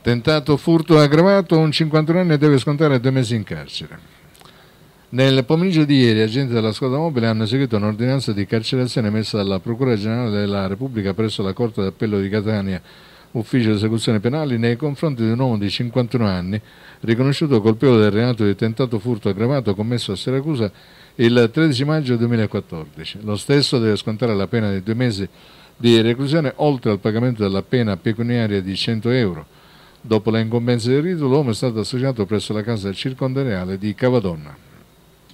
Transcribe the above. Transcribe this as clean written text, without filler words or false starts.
Tentato furto aggravato, un 51enne deve scontare 2 mesi in carcere. Nel pomeriggio di ieri, agenti della squadra mobile hanno eseguito un'ordinanza di carcerazione emessa dalla Procura Generale della Repubblica presso la Corte d'Appello di Catania, ufficio di esecuzione penali, nei confronti di un uomo di 51 anni, riconosciuto colpevole del reato di tentato furto aggravato commesso a Siracusa il 13 maggio 2014. Lo stesso deve scontare la pena di 2 mesi di reclusione, oltre al pagamento della pena pecuniaria di 100 euro. Dopo le incombenze del rito, l'uomo è stato associato presso la casa circondariale di Cavadonna.